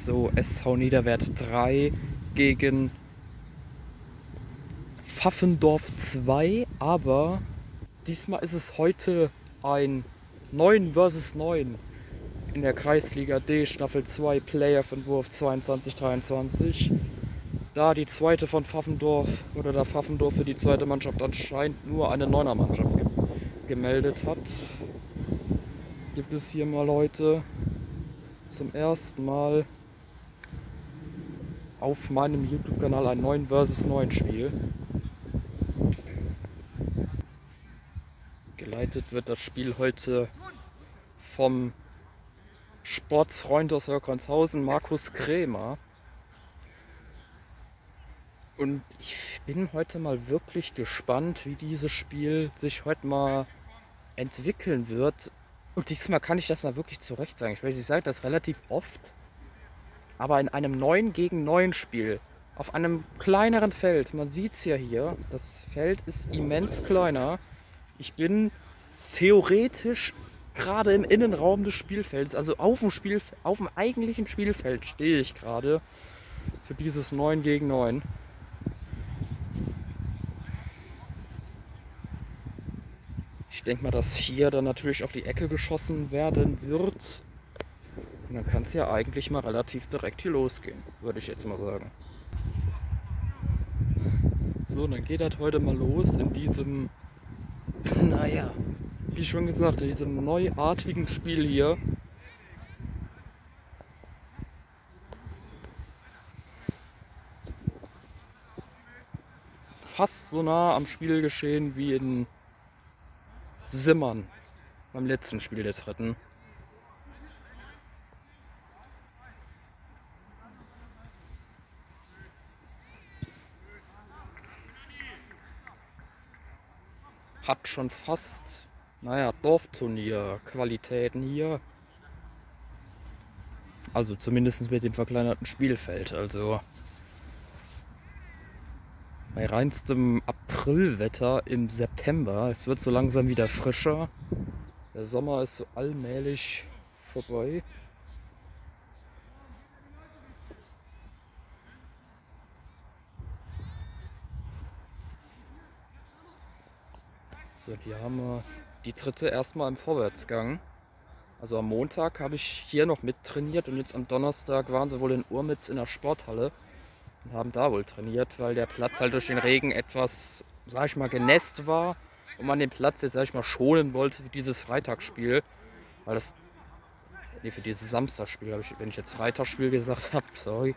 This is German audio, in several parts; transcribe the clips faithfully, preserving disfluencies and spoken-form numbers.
So, S V Niederwert drei gegen Pfaffendorf zwei, aber diesmal ist es heute ein neun versus neun in der Kreisliga D Staffel zwei Playoff-Entwurf zweiundzwanzig dreiundzwanzig. Da die zweite von Pfaffendorf oder da Pfaffendorf für die zweite Mannschaft anscheinend nur eine Neuner-Mannschaft ge gemeldet hat, gibt es hier mal heute zum ersten Mal auf meinem YouTube-Kanal ein neun versus neun Spiel. Geleitet wird das Spiel heute vom Sportsfreund aus Hörkonshausen, Markus Krämer. Und ich bin heute mal wirklich gespannt, wie dieses Spiel sich heute mal entwickeln wird. Und diesmal kann ich das mal wirklich zurecht sagen. Ich weiß, ich sage das relativ oft, aber in einem neun gegen neun Spiel, auf einem kleineren Feld, man sieht es ja hier, das Feld ist immens kleiner. Ich bin theoretisch gerade im Innenraum des Spielfelds, also auf dem, Spiel, auf dem eigentlichen Spielfeld stehe ich gerade für dieses neun gegen neun. Ich denke mal, dass hier dann natürlich auf die Ecke geschossen werden wird. Und dann kann es ja eigentlich mal relativ direkt hier losgehen, würde ich jetzt mal sagen. So, dann geht das heute mal los in diesem, naja, wie schon gesagt, in diesem neuartigen Spiel hier. Fast so nah am Spielgeschehen wie in Simmern beim letzten Spiel der dritten. Hat schon fast, naja, Dorfturnier-Qualitäten hier. Also zumindest mit dem verkleinerten Spielfeld. Also bei reinstem Aprilwetter im September. Es wird so langsam wieder frischer. Der Sommer ist so allmählich vorbei. So, hier haben wir die dritte erstmal im Vorwärtsgang. Also am Montag habe ich hier noch mit trainiert und jetzt am Donnerstag waren sie wohl in Urmitz in der Sporthalle und haben da wohl trainiert, weil der Platz halt durch den Regen etwas, sag ich mal, genässt war und man den Platz jetzt, sag ich mal, schonen wollte für dieses Freitagsspiel. Weil das, nee, für dieses Samstagsspiel habe ich, wenn ich jetzt Freitagsspiel gesagt habe, sorry.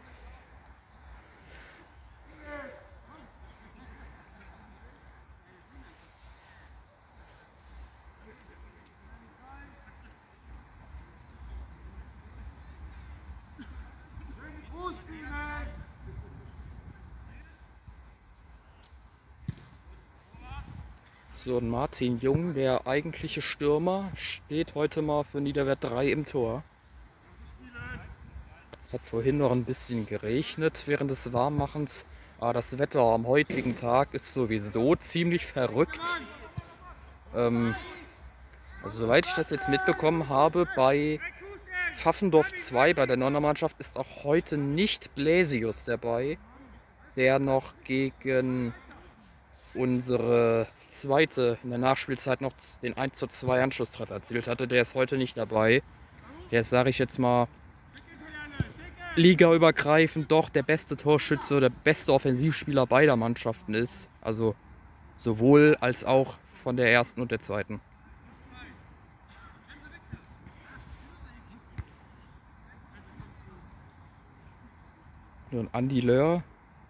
So, und Martin Jung, der eigentliche Stürmer, steht heute mal für Niederwert drei im Tor. Es hat vorhin noch ein bisschen geregnet während des Warmmachens, aber das Wetter am heutigen Tag ist sowieso ziemlich verrückt. Ähm, also soweit ich das jetzt mitbekommen habe, bei Pfaffendorf zwei, bei der Neuner-Mannschaft, ist auch heute nicht Bläsius dabei, der noch gegen unsere zweite in der Nachspielzeit noch den eins zu zwei Anschlusstreffer erzielt hatte. Der ist heute nicht dabei. Der ist, sage ich jetzt mal, ligaübergreifend doch der beste Torschütze, der beste Offensivspieler beider Mannschaften ist. Also sowohl als auch von der ersten und der zweiten. Und Andi Löhr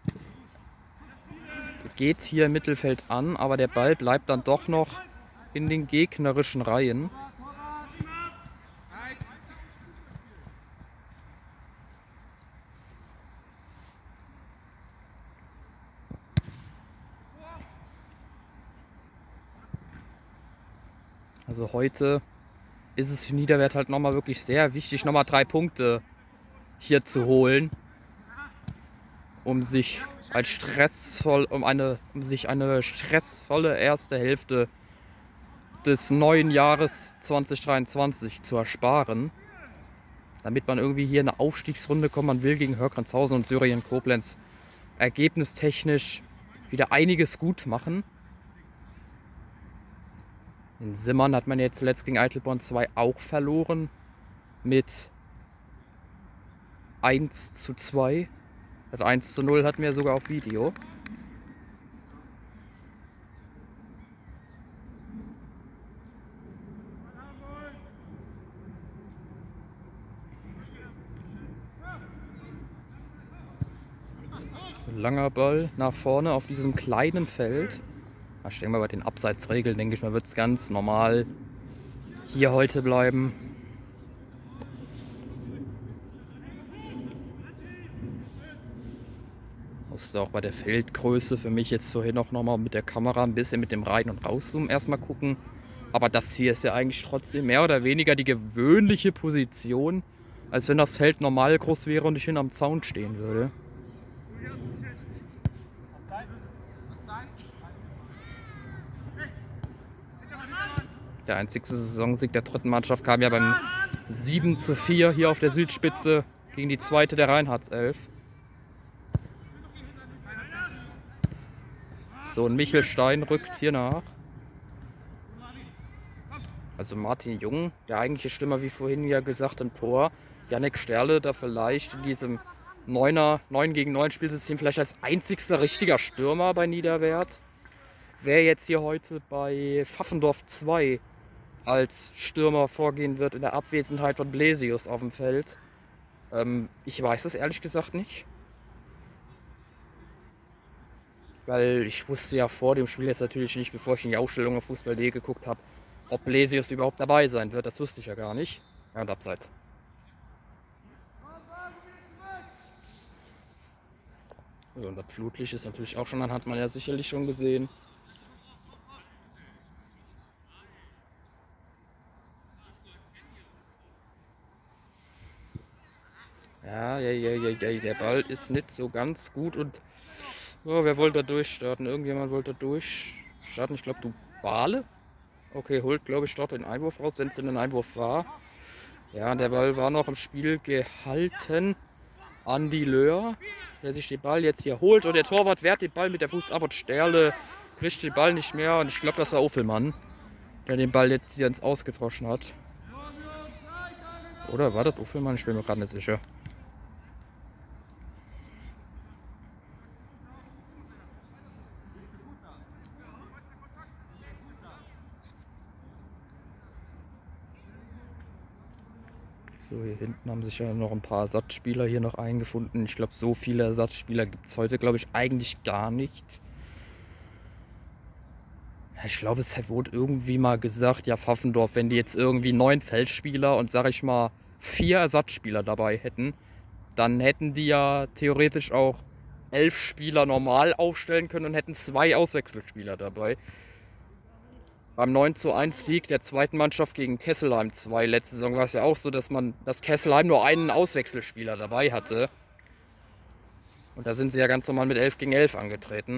geht hier im Mittelfeld an, aber der Ball bleibt dann doch noch in den gegnerischen Reihen. Also heute ist es für Niederwert halt nochmal wirklich sehr wichtig, nochmal drei Punkte hier zu holen, um sich als stressvoll, um eine, um sich eine stressvolle erste Hälfte des neuen Jahres zwanzig dreiundzwanzig zu ersparen. damit man irgendwie hier in eine Aufstiegsrunde kommt. Man will gegen Hörgrenzhausen und Syrien Koblenz ergebnistechnisch wieder einiges gut machen. In Simmern hat man jetzt zuletzt gegen Eitelborn zwei auch verloren mit eins zu zwei. Das eins zu null hatten wir sogar auf Video. Langer Ball nach vorne auf diesem kleinen Feld. Da stehen wir bei den Abseitsregeln, denke ich mal, wird es ganz normal hier heute bleiben. Musste auch bei der Feldgröße für mich jetzt vorhin auch nochmal mit der Kamera ein bisschen mit dem Rein- und Rauszoomen erstmal gucken. Aber das hier ist ja eigentlich trotzdem mehr oder weniger die gewöhnliche Position, als wenn das Feld normal groß wäre und ich hin am Zaun stehen würde. Der einzigste Saisonsieg der dritten Mannschaft kam ja beim sieben zu vier hier auf der Südspitze gegen die zweite der Reinhardself. So, und Michel Stein rückt hier nach. Also Martin Jung, der eigentliche Stürmer, wie vorhin ja gesagt, im Tor. Jannik Sterle da vielleicht in diesem Neuner, neun gegen neun Spielsystem vielleicht als einzigster richtiger Stürmer bei Niederwert. Wer jetzt hier heute bei Pfaffendorf zwei als Stürmer vorgehen wird in der Abwesenheit von Blesius auf dem Feld, ähm, ich weiß es ehrlich gesagt nicht. Weil ich wusste ja vor dem Spiel jetzt natürlich nicht, bevor ich in die Ausstellung auf Fußball punkt de geguckt habe, ob Blesius überhaupt dabei sein wird. Das wusste ich ja gar nicht. Ja, und abseits. Ja, und das Flutlicht ist natürlich auch schon, dann hat man ja sicherlich schon gesehen. Ja, ja, ja, ja, ja, der Ball ist nicht so ganz gut und oh, wer wollte da durchstarten? Irgendjemand wollte da durchstarten. Ich glaube, du Bale? Okay, holt, glaube ich, dort den Einwurf raus, wenn es denn ein Einwurf war. Ja, der Ball war noch im Spiel gehalten. Andi Löhr, der sich den Ball jetzt hier holt. Und der Torwart wehrt den Ball mit der Fuß ab und Sterle kriegt den Ball nicht mehr. Und ich glaube, das war Offelmann, der den Ball jetzt hier ins Ausgedroschen hat. Oder war das Offelmann? Ich bin mir gerade nicht sicher. So, hier hinten haben sich ja noch ein paar Ersatzspieler hier noch eingefunden. Ich glaube, so viele Ersatzspieler gibt es heute, glaube ich, eigentlich gar nicht. Ich glaube, es wurde irgendwie mal gesagt, ja, Pfaffendorf, wenn die jetzt irgendwie neun Feldspieler und, sag ich mal, vier Ersatzspieler dabei hätten, dann hätten die ja theoretisch auch elf Spieler normal aufstellen können und hätten zwei Auswechselspieler dabei. Beim neun zu eins Sieg der zweiten Mannschaft gegen Kesselheim zwei letzte Saison war es ja auch so, dass man dass Kesselheim nur einen Auswechselspieler dabei hatte. Und da sind sie ja ganz normal mit elf gegen elf angetreten.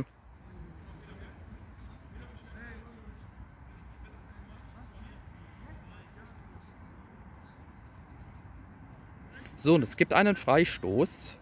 So, und es gibt einen Freistoß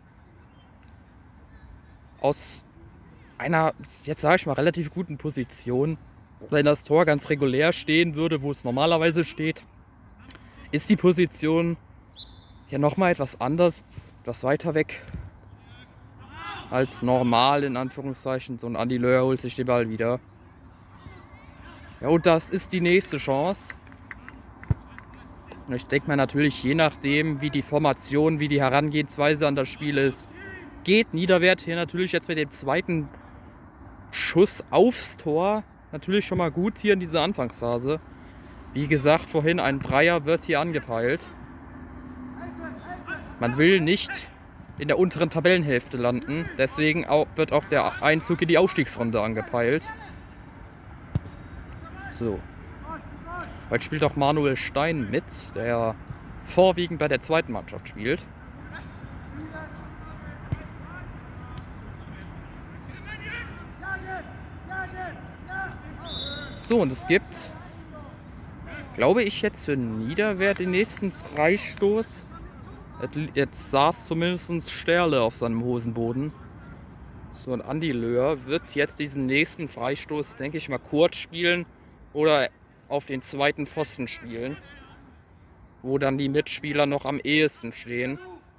aus einer, jetzt sage ich mal, relativ guten Position. Wenn das Tor ganz regulär stehen würde, wo es normalerweise steht, ist die Position ja nochmal etwas anders, etwas weiter weg als normal, in Anführungszeichen. So ein Andi Löhr holt sich den Ball wieder. Ja, und das ist die nächste Chance. Und ich denke mal natürlich, je nachdem, wie die Formation, wie die Herangehensweise an das Spiel ist, geht Niederwert hier natürlich jetzt mit dem zweiten Schuss aufs Tor natürlich schon mal gut hier in dieser Anfangsphase. Wie gesagt, vorhin ein Dreier wird hier angepeilt. Man will nicht in der unteren Tabellenhälfte landen, deswegen auch, wird auch der Einzug in die Aufstiegsrunde angepeilt. So. Heute spielt auch Manuel Stein mit, der vorwiegend bei der zweiten Mannschaft spielt. So, und es gibt, glaube ich, jetzt für Niederwert den nächsten Freistoß. Jetzt saß zumindest Sterle auf seinem Hosenboden. So, und Andi Löhr wird jetzt diesen nächsten Freistoß, denke ich mal, kurz spielen oder auf den zweiten Pfosten spielen, wo dann die Mitspieler noch am ehesten stehen.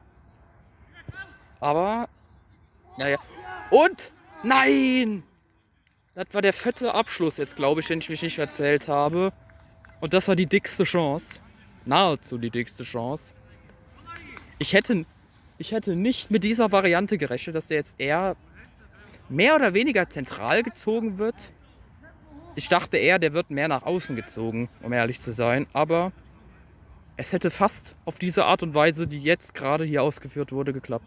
Aber, naja. Und, nein! Das war der fette Abschluss jetzt, glaube ich, den ich mich nicht erzählt habe. Und das war die dickste Chance. Nahezu die dickste Chance. Ich hätte, ich hätte nicht mit dieser Variante gerechnet, dass der jetzt eher mehr oder weniger zentral gezogen wird. Ich dachte eher, der wird mehr nach außen gezogen, um ehrlich zu sein. Aber es hätte fast auf diese Art und Weise, die jetzt gerade hier ausgeführt wurde, geklappt.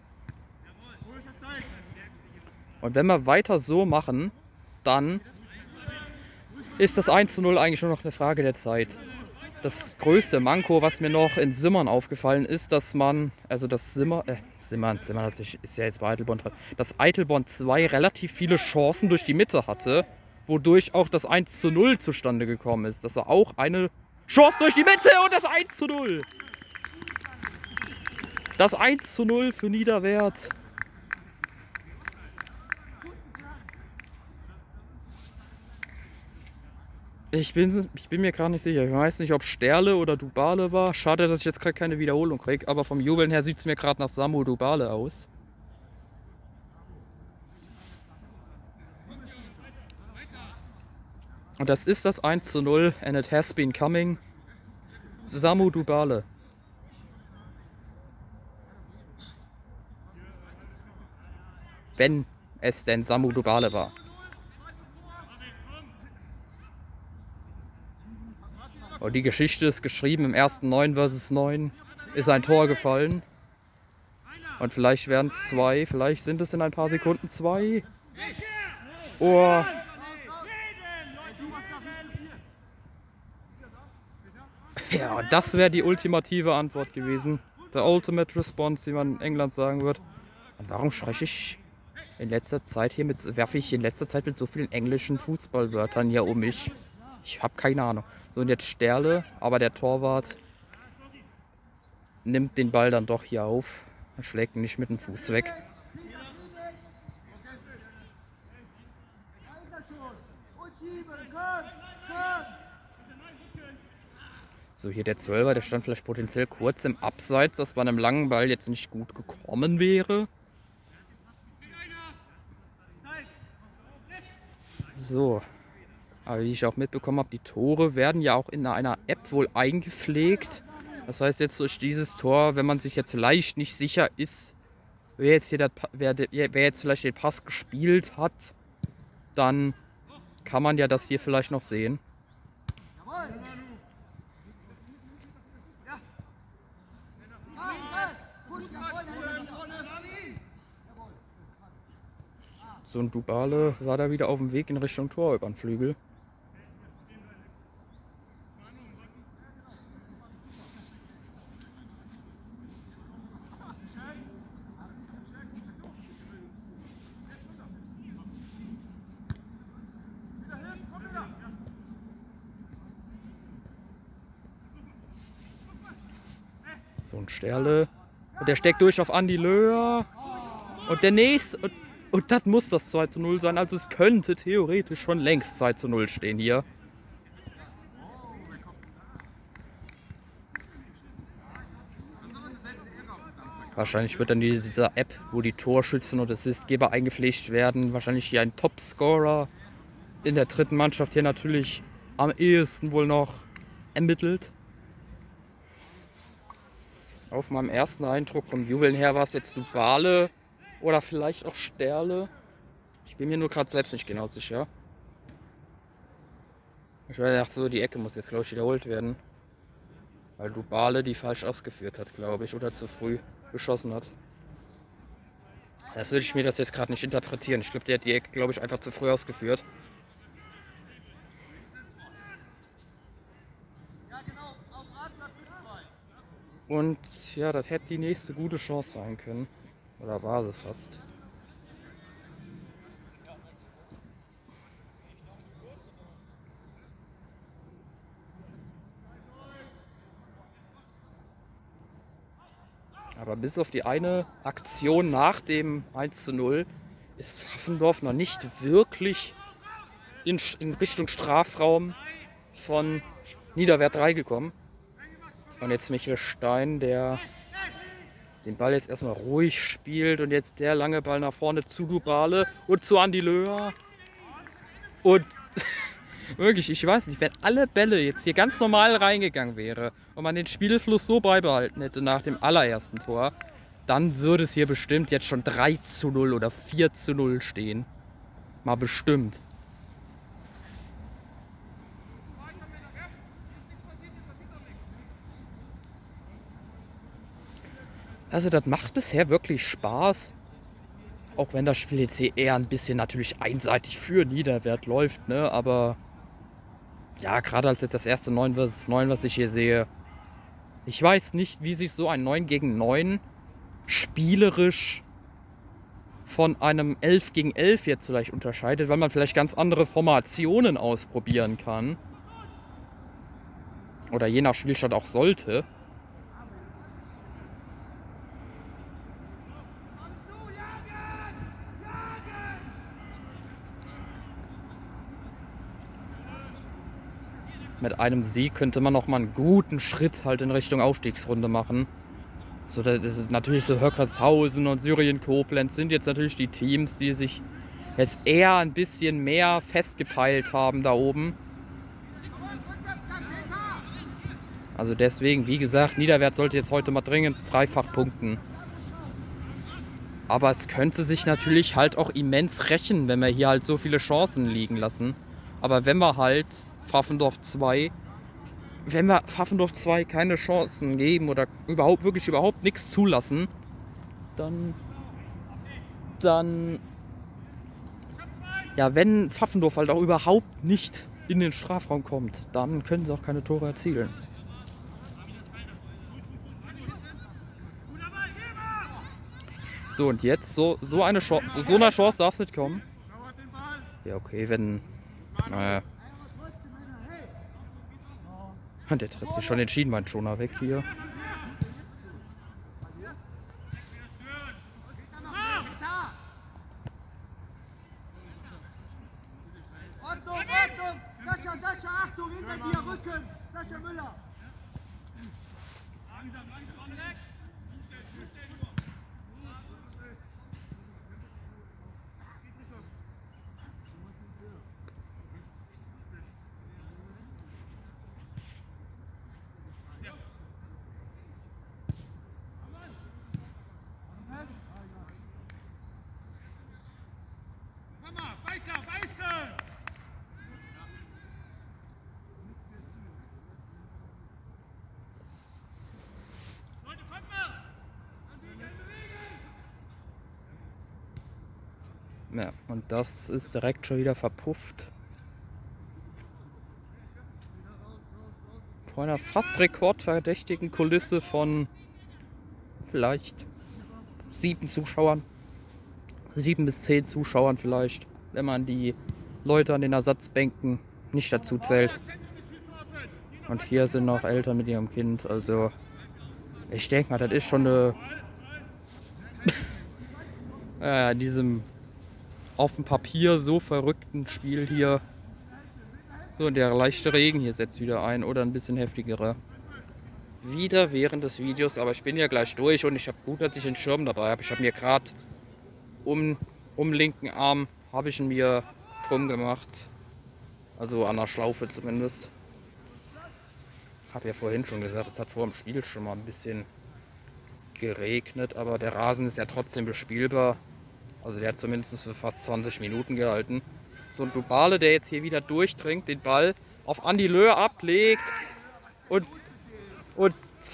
Und wenn wir weiter so machen, dann ist das eins zu null eigentlich nur noch eine Frage der Zeit. Das größte Manko, was mir noch in Simmern aufgefallen ist, dass man, also das Simmer, äh, Simmern, Simmern hat sich, ist ja jetzt bei Eitelborn dran, dass Eitelborn zwei relativ viele Chancen durch die Mitte hatte, wodurch auch das eins zu null zustande gekommen ist. Das war auch eine Chance durch die Mitte und das eins zu null. Das eins zu null für Niederwert. Ich bin, ich bin mir gerade nicht sicher. Ich weiß nicht, ob Sterle oder Dubale war. Schade, dass ich jetzt gerade keine Wiederholung kriege. Aber vom Jubeln her sieht es mir gerade nach Samu Dubale aus. Und das ist das eins zu null. And it has been coming. Samu Dubale. Wenn es denn Samu Dubale war. Und die Geschichte ist geschrieben, im ersten neun versus neun ist ein Tor gefallen. Und vielleicht werden es zwei, vielleicht sind es in ein paar Sekunden zwei. Oh. Ja, und das wäre die ultimative Antwort gewesen. The ultimate response, wie man in England sagen wird. Und warum spreche ich in letzter Zeit hier mit, werfe ich in letzter Zeit mit so vielen englischen Fußballwörtern hier um mich? Ich habe keine Ahnung. So, und jetzt Sterle, aber der Torwart nimmt den Ball dann doch hier auf. Er schlägt ihn nicht mit dem Fuß weg. So, hier der Zwölfer, der stand vielleicht potenziell kurz im Abseits, dass bei einem langen Ball jetzt nicht gut gekommen wäre. So. Aber wie ich auch mitbekommen habe, die Tore werden ja auch in einer App wohl eingepflegt. Das heißt, jetzt durch dieses Tor, wenn man sich jetzt vielleicht nicht sicher ist, wer jetzt, hier der, wer, wer jetzt vielleicht den Pass gespielt hat, dann kann man ja das hier vielleicht noch sehen. So, ein Dubale war da wieder auf dem Weg in Richtung Tor über den Flügel. So ein Sterle. Und der steckt durch auf Andi Löhr. Und der nächste. Und, und das muss das zwei zu null sein. Also es könnte theoretisch schon längst zwei zu null stehen hier. Wahrscheinlich wird dann dieser App, wo die Torschützen und Assistgeber eingepflegt werden, wahrscheinlich hier ein Topscorer in der dritten Mannschaft hier natürlich am ehesten wohl noch ermittelt. Auf meinem ersten Eindruck vom Jubeln her war es jetzt Dubale oder vielleicht auch Sterle. Ich bin mir nur gerade selbst nicht genau sicher. Ich dachte so, die Ecke muss jetzt glaube ich wiederholt werden. Weil Dubale die falsch ausgeführt hat, glaube ich, oder zu früh geschossen hat. Das würde ich mir das jetzt gerade nicht interpretieren. Ich glaube, der hat die Ecke, glaube ich, einfach zu früh ausgeführt. Und ja, das hätte die nächste gute Chance sein können. Oder war sie fast. Aber bis auf die eine Aktion nach dem eins zu null ist Pfaffendorf noch nicht wirklich in, in Richtung Strafraum von Niederwert drei gekommen. Und jetzt Michael Stein, der den Ball jetzt erstmal ruhig spielt und jetzt der lange Ball nach vorne zu Dubale und zu Andi Löhr. Und wirklich, ich weiß nicht, wenn alle Bälle jetzt hier ganz normal reingegangen wäre und man den Spielfluss so beibehalten hätte nach dem allerersten Tor, dann würde es hier bestimmt jetzt schon drei zu null oder vier zu null stehen. Mal bestimmt. Also das macht bisher wirklich Spaß. Auch wenn das Spiel jetzt hier eher ein bisschen natürlich einseitig für Niederwert läuft, ne? Aber ja, gerade als jetzt das erste neun versus neun, was ich hier sehe. Ich weiß nicht, wie sich so ein neun gegen neun spielerisch von einem elf gegen elf jetzt vielleicht unterscheidet, weil man vielleicht ganz andere Formationen ausprobieren kann. Oder je nach Spielstand auch sollte. Mit einem Sieg könnte man noch mal einen guten Schritt halt in Richtung Aufstiegsrunde machen. So, das ist natürlich so Höckertshausen und Syrien Koblenz sind jetzt natürlich die Teams, die sich jetzt eher ein bisschen mehr festgepeilt haben da oben. Also deswegen, wie gesagt, Niederwert sollte jetzt heute mal dringend dreifach punkten. Aber es könnte sich natürlich halt auch immens rächen, wenn wir hier halt so viele Chancen liegen lassen. Aber wenn wir halt Pfaffendorf zwei, wenn wir Pfaffendorf zwei keine Chancen geben oder überhaupt wirklich überhaupt nichts zulassen, dann, dann, ja, wenn Pfaffendorf halt auch überhaupt nicht in den Strafraum kommt, dann können sie auch keine Tore erzielen. So, und jetzt, so, so eine Chance, so eine Chance darf es nicht kommen. Ja, okay, wenn, naja. Der tritt sich schon den Schienbeinschoner weg hier. Achtung, Achtung! Sascha, Sascha, Achtung, hinter dir, Rücken! Sascha Müller! Langsam, langsam, weg! Weiter, weiter! Leute, kommt mal! Ja, und das ist direkt schon wieder verpufft. Vor einer fast rekordverdächtigen Kulisse von vielleicht sieben Zuschauern. Sieben bis zehn Zuschauern vielleicht, wenn man die Leute an den Ersatzbänken nicht dazu zählt. Und hier sind noch Eltern mit ihrem Kind, also ich denke mal, das ist schon eine äh, in diesem auf dem Papier so verrückten Spiel hier. So, und der leichte Regen hier setzt wieder ein oder ein bisschen heftigere. Wieder während des Videos, aber ich bin ja gleich durch und ich habe gut, dass ich den Schirm dabei habe. Ich habe mir gerade um, um linken Arm habe ich ihn mir drum gemacht. Also an der Schlaufe zumindest. Habe ja vorhin schon gesagt, es hat vor dem Spiel schon mal ein bisschen geregnet, aber der Rasen ist ja trotzdem bespielbar. Also der hat zumindest für fast zwanzig Minuten gehalten. So ein Dubale, der jetzt hier wieder durchdringt, den Ball auf Andi Löhr ablegt und, und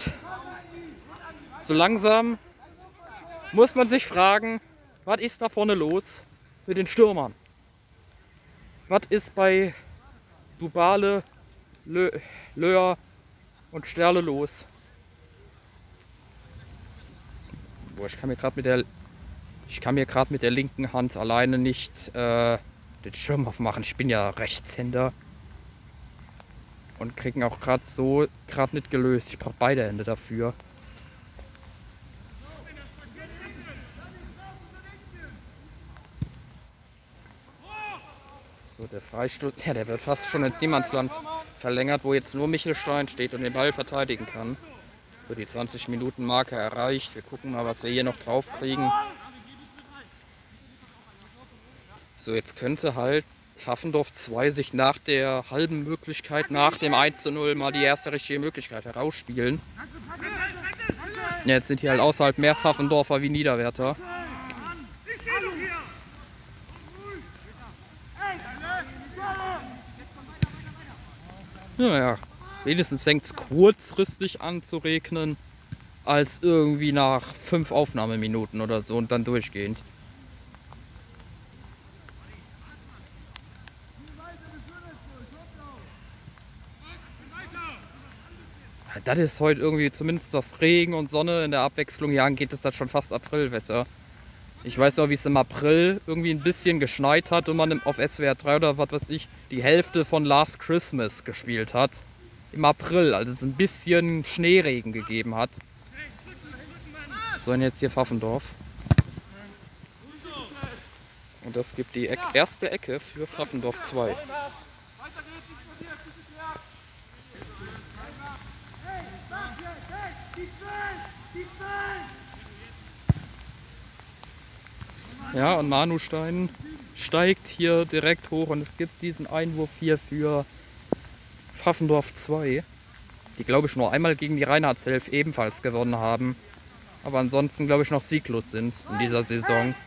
so langsam muss man sich fragen, was ist da vorne los mit den Stürmern? Was ist bei Dubale, Lö, Löhr und Sterle los? Boah, ich kann mir gerade mit der ich kann mir gerade mit der linken Hand alleine nicht äh, den Schirm aufmachen. Ich bin ja Rechtshänder und kriegen auch gerade so gerade nicht gelöst. Ich brauche beide Hände dafür. So, der Freistoß, ja, der wird fast schon ins Niemandsland verlängert, wo jetzt nur Michelstein steht und den Ball verteidigen kann. So, die zwanzig Minuten Marke erreicht. Wir gucken mal, was wir hier noch drauf kriegen. So, jetzt könnte halt Pfaffendorf zwei sich nach der halben Möglichkeit, nach dem eins zu null mal die erste richtige Möglichkeit herausspielen. Ja, jetzt sind hier halt außerhalb mehr Pfaffendorfer wie Niederwärter. Naja, wenigstens fängt es kurzfristig an zu regnen, als irgendwie nach fünf Aufnahmeminuten oder so und dann durchgehend. Das ist heute irgendwie, zumindest das Regen und Sonne in der Abwechslung hier angeht, ist das schon fast Aprilwetter. Ich weiß noch, wie es im April irgendwie ein bisschen geschneit hat und man auf S W R drei oder was weiß ich die Hälfte von Last Christmas gespielt hat. Im April, als es ein bisschen Schneeregen gegeben hat. So, und jetzt hier Pfaffendorf. Und das gibt die Eck, erste Ecke für Pfaffendorf zwei. Ja, und Manustein steigt hier direkt hoch und es gibt diesen Einwurf hier für Pfaffendorf zwei, die glaube ich nur einmal gegen die Reinhardself ebenfalls gewonnen haben, aber ansonsten glaube ich noch sieglos sind in dieser Saison.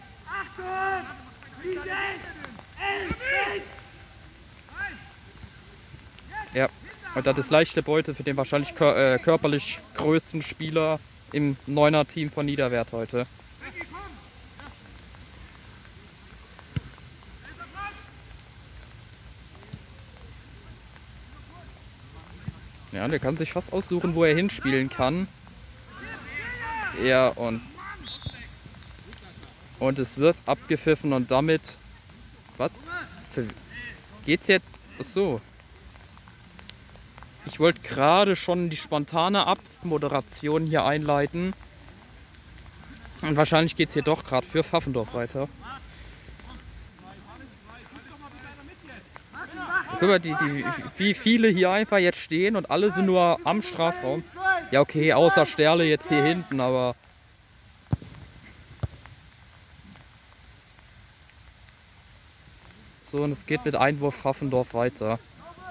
Ja, und das ist leichte Beute für den wahrscheinlich kör äh, körperlich größten Spieler im Neuner-Team von Niederwert heute. Ja, der kann sich fast aussuchen, wo er hinspielen kann. Ja, und und es wird abgepfiffen und damit... Was? Für, geht's jetzt? Ach so. Ich wollte gerade schon die spontane Abmoderation hier einleiten. Und wahrscheinlich geht es hier doch gerade für Pfaffendorf weiter. Guck mal, die, die, wie viele hier einfach jetzt stehen und alle sind nur am Strafraum. Ja, okay, außer Sterle jetzt hier hinten, aber... So, und es geht mit Einwurf Pfaffendorf weiter.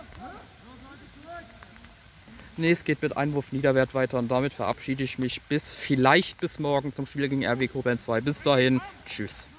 Ne, es geht mit Einwurf Niederwert weiter und damit verabschiede ich mich bis, vielleicht bis morgen zum Spiel gegen R W Koblenz zwei. Bis dahin, tschüss.